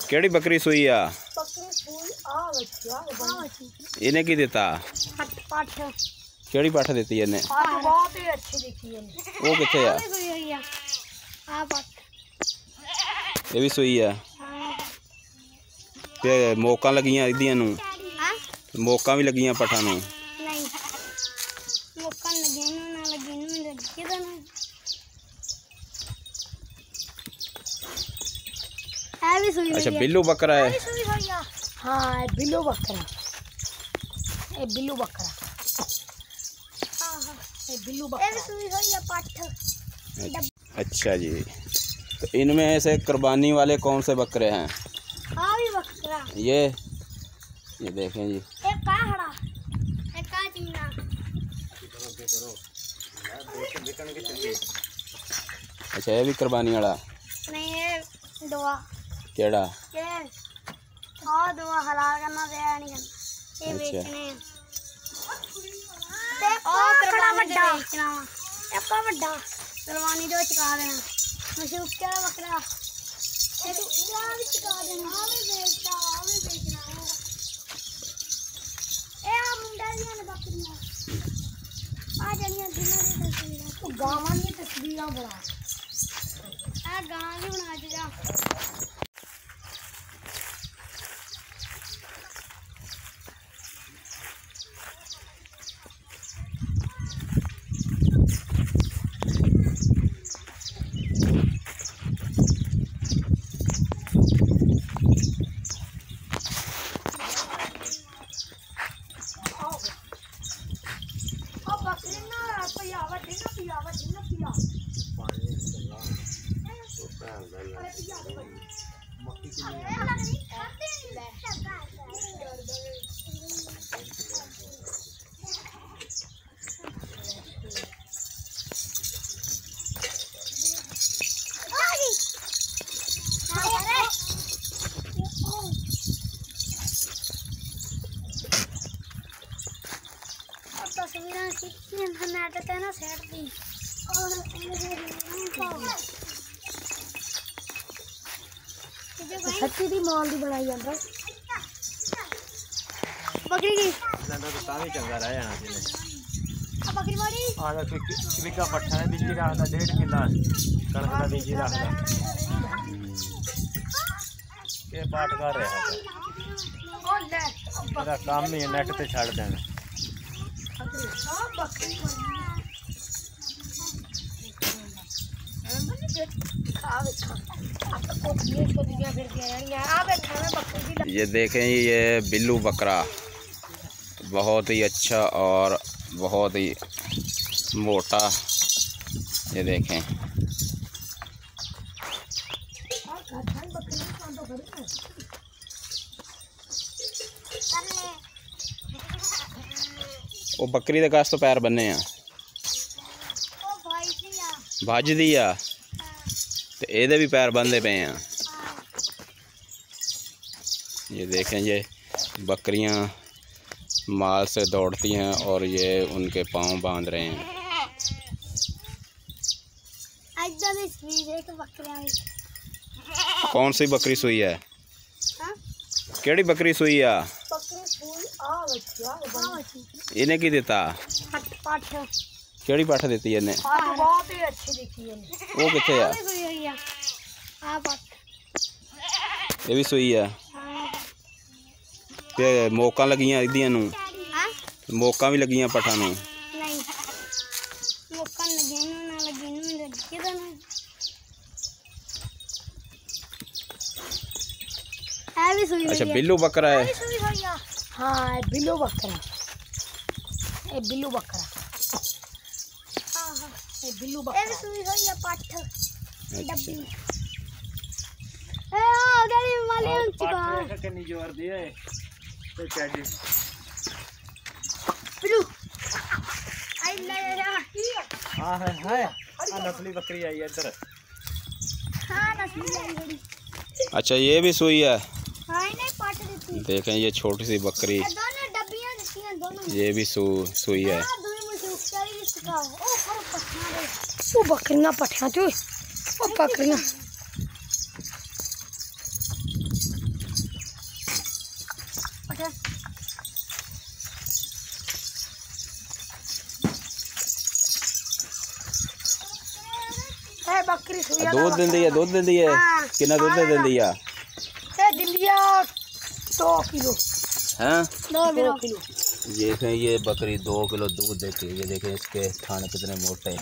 केड़ी बकरी सुई आ? इन्हें की देता? केड़ी पाठ देती है इन्हें? बहुत ही अच्छी दिखी है। वो किथे आ? ये भी सुई है। ते मोका लगियां इदियां नू? मोका भी लगियां पठा नू? नहीं मोका लगे ना लगे नू लगी तो ना है भी सुई। अच्छा बिल्लू बकरा है। हाँ बिल्लू बकरा, ये बिल्लू बकरा। ये बिल्लू बकरा सुई हुई है पाठ। अच्छा जी, तो इनमें से कुर्बानी वाले कौन से बकरे हैं? हाँ भी बकरा। ये देखें जी, एक का हड़ा, एक का चिंगा। अच्छा ये भी कुर्बानी वाला? नहीं ये दुआ केड़ा? ये हाँ दुआ हलाल करना दे नहीं करना, ये बेचने हैं। ते और कुर्बानी दे बेचना, एक का बड़ा कुर्बानी दो चुका देना। मशहूर क्या बकरा, ये तो क्या भी चुका देना। हाँ भी बेचता, हाँ भी बेचना है। ए आ मुंडा दिया ने बकरियां आ जानियां दिना दी तस्वीरें तो गावां दी तस्वीरें बड़ा आ गां दी बना जा। तस्वीरें खींची नेट ते ना सेट दी और सच्ची दी मॉल दी बनाई जांदा बकरी की तो तावी चंगा रह जाना सी बकरी मारी आदा विका पट्ठा है बिजली रखदा 1.5 किला कणक दा बिजली रखदा ये पाठ कर रहा है। ओ ले मेरा काम ही नेट ते छड़ देना। ये देखें ये बिल्लू बकरा बहुत ही अच्छा और बहुत ही मोटा, ये देखें। वो बकरी दे कस तो पैर बन्ने आ भज दी आ ते एदे भी पैर बंधे पे हैं। ये देखें ये बकरियां माल से दौड़ती हैं और ये उनके पाँव बांध रहे हैं। कौन सी बकरी सुई है? केड़ी बकरी सुई आ? इन्हें की देता? केड़ी पाठ देती है इन्हें? बहुत ही अच्छी दिखी है। वो किथे आ? ये भी सुई है। ते मोका लगियां इदियां नू? मोका भी लगियां पठा नू? नहीं मोका लगे ना लगे नू लगी तो ना है भी सुई। अच्छा बिल्लू बकरा है। हाँ बिल्लू बकरा, ये बिल्लू बकरा। ये बिल्लू बकरा ये सुई हुई है पाठ डब्बी। ए आ गली वाले उन चिका कितनी जोर दी है तो चढ़ी बिल्लू आई ले रा हां है नस्ली बकरी आई है इधर। हां नस्ली आई बड़ी। अच्छा ये भी सुई है। हाँ नहीं पाठ देती। देखें ये छोटी सी बकरी, दोनों डब्बियां देती हैं दोनों। ये भी सुई है। वो बकरियां पठिया चो, वो बकरियां बैठ ए बकरी सुइया दूध दिंदी है हाँ, कितना दूध दिंदी है ए दिंदिया 2 किलो हैं 2 किलो ये देखें ये बकरी 2 किलो दूध देती है। ये देखें इसके थाने कितने मोटे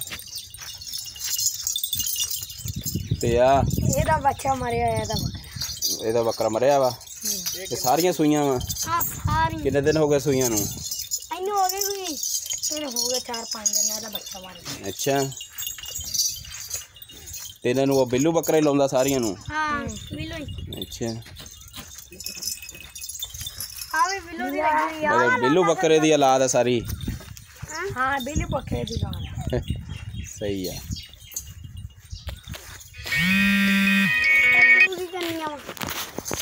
तो यार ਇਹਦਾ ਬੱਚਾ ਮਰਿਆ ਇਹਦਾ ਬੱਕਰਾ ਮਰਿਆ ਵਾ ਤੇ ਸਾਰੀਆਂ ਸੂਈਆਂ ਵਾ ਹਾਂ ਸਾਰੀ ਕਿੰਨੇ ਦਿਨ ਹੋ ਗਏ ਸੂਈਆਂ ਨੂੰ ਇਹਨੂੰ ਹੋ ਗਏ ਕੋਈ ਇਹਨੂੰ ਹੋ ਗਏ 4-5 ਦਿਨ ਇਹਦਾ ਬੱਚਾ ਮਰ ਗਿਆ ਅੱਛਾ ਤੇ ਇਹਨਾਂ ਨੂੰ ਉਹ ਬਿੱਲੂ ਬੱਕਰਾ ਹੀ ਲਾਉਂਦਾ ਸਾਰੀਆਂ ਨੂੰ ਹਾਂ ਬਿੱਲੂ ਹੀ ਅੱਛਾ ਆ ਵੀ ਬਿੱਲੂ ਦੀ ਲੱਗੀ ਆ ਮਤਲਬ ਬਿੱਲੂ ਬੱਕਰੇ ਦੀ ਔਲਾਦ ਹੈ ਸਾਰੀ ਹਾਂ ਬਿੱਲੂ ਬੱਕਰੇ ਦੀ ਲਾਉਣਾ ਸਹੀ ਆ ਤੂੰ ਕੀ ਕਰਨੀ ਆ